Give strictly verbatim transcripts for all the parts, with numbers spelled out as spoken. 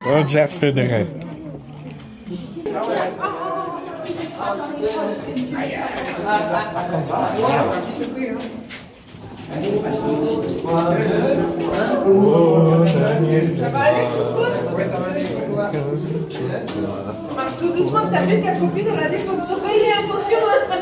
Roger Federer. Oh, Daniel. Ça va aller, Christophe? Marche tout doucement, t'as vu ta copine, elle a dit faut te surveiller, attention.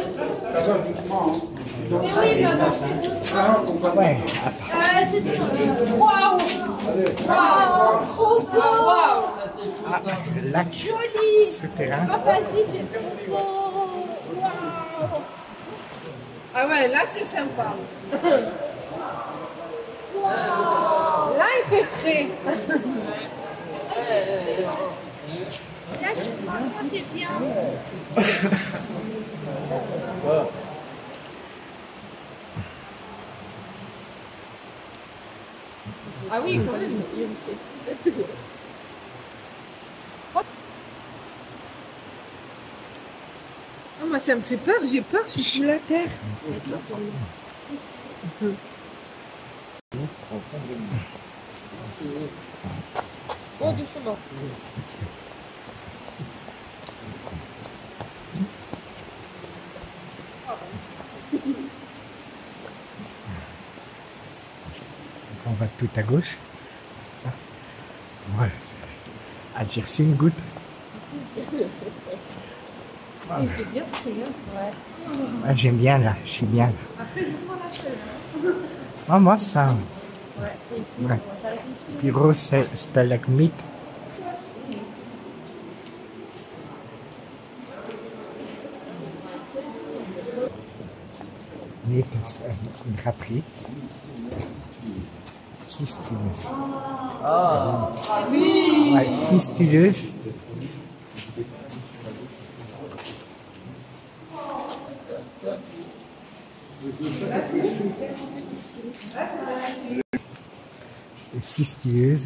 Oui, va marcher doucement. Ouais, attends. Ah, c'est bien. Waouh! Waouh! Trop beau! Waouh! Ah, lac. Joli! Souterrain. Papa, si, c'est trop beau! Waouh! Ah ouais, là c'est sympa. Waouh! Là il fait frais. Là, je crois que c'est bien. Ah oui, quand même. Ah, moi ça me fait peur, j'ai peur, je suis sous la terre. Oh, doucement. On va tout à gauche. Ça. Ouais, à dire c'est une goutte. Ah, Il fait bien frais, hein. Ouais. ouais, j'aime bien là, je suis bien là. Après, je prends la chaise. Ah, moi ça. Ouais, c'est ici. Ouais. Ça va être ici. Pyro stalagmite. Une draperie. Fistuleuse. Ah oui. Ouais, fistuleuse. Fistuleuse.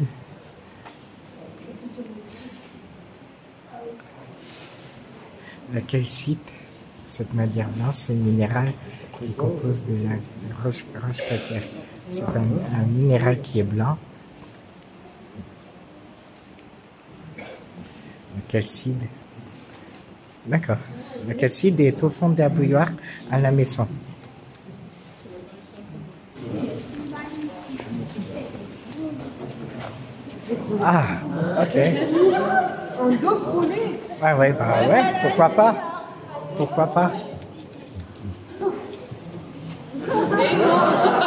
La calcite, cette matière blanche, c'est un minéral qui compose de la roche, roche calcaire. C'est un, un minéral qui est blanc. Le calcide. D'accord. Le calcide est au fond de la bouilloire à la maison. Ah, ok. En dos crawlé. Ouais, ouais, bah ouais, pourquoi pas? Pourquoi pas? Et non.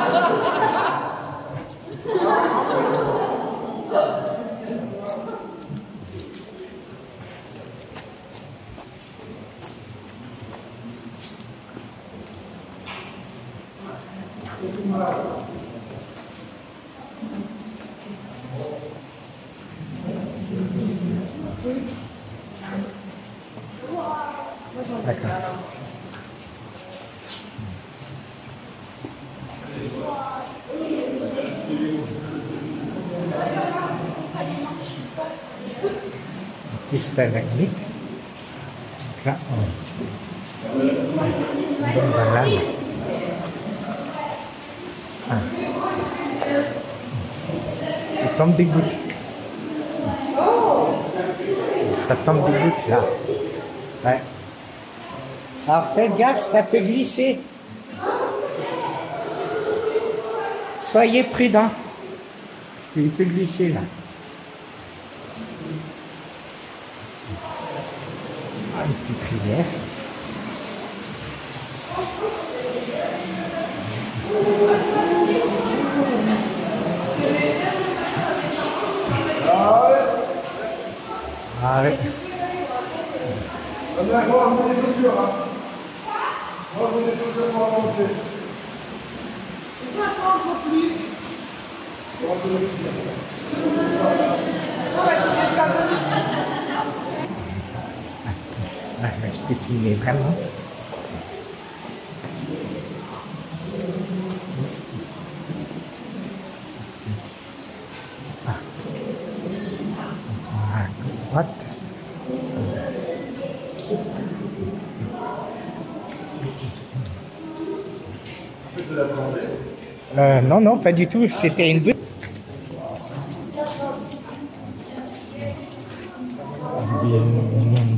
D'accord. Petit stalagmite. Là, on... Bon, voilà. Ah. Il tombe des gouttes. Ça tombe des gouttes là. Ouais. Alors faites gaffe, ça peut glisser. Soyez prudents. Parce qu'il peut glisser là. Ah, une petite rivière. Ah ouais. On va avoir des chaussures, hein. On va avoir des chaussures pour avancer. Et ça, je prends encore plus. On va se le dire. On va te mettre la bonne. Ah, je peux filmer vraiment. Ah. À droite. De la plongée. Euh, non, non, pas du tout. C'était une bonne. bien.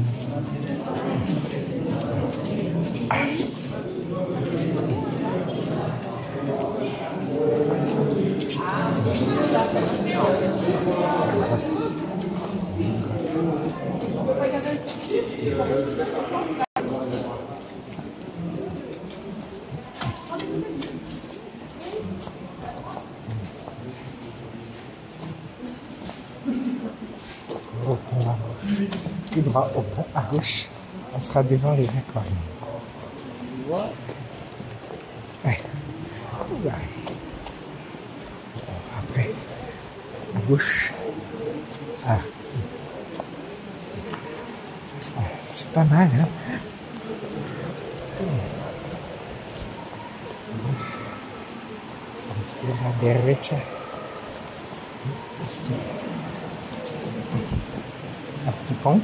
Au pont à gauche, tout droit au pont à gauche, on sera devant les aquariums. Ouais. Ouais. Après, à gauche, ah. C'est pas mal, hein? Izquierda, derecha. Un petit pont.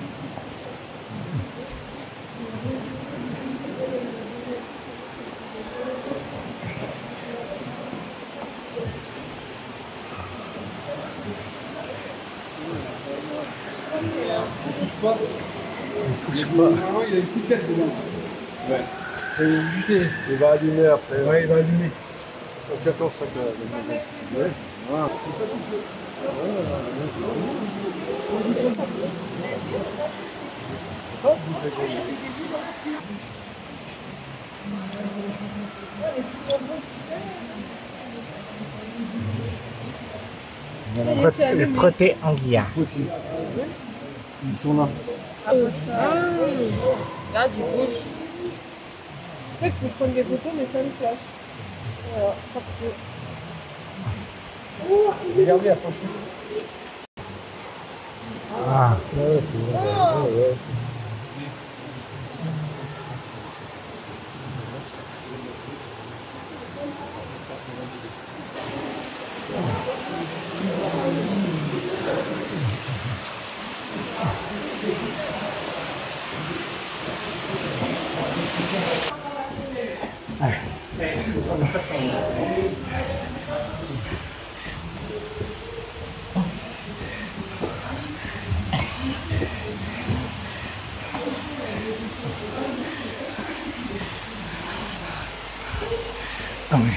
Pas. On touche pas. Ah, il a une petite tête dedans. Ouais. Il va buter. Il va allumer après. Ouais, il va allumer. Tu attends ça que. Ouais. Ah. Le proté anguilla. Ils sont là. Ah, là, du rouge. En fait, je peux prendre des photos, mais ça me flash. Voilà, parti. Regardez après. Ah. Ouais, c'est vrai. Ouais, ouais. Ah oui.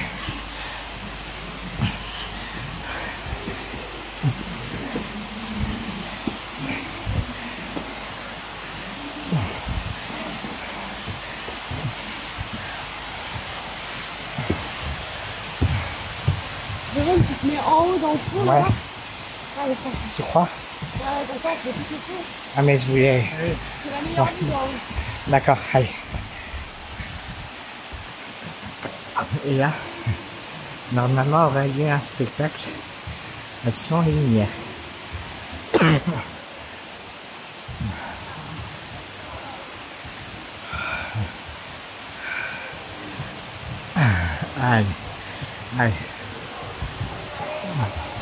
Jérôme, tu te mets en haut dans le fond, Ouais. là. Allez, c'est parti. Tu crois? Ouais, comme ça, on se met tous au fond. Ah mais je voulais... C'est la meilleure vue dans haut. D'accord, allez. Et là, normalement, aurait lieu un spectacle sans lumière. Allez, allez.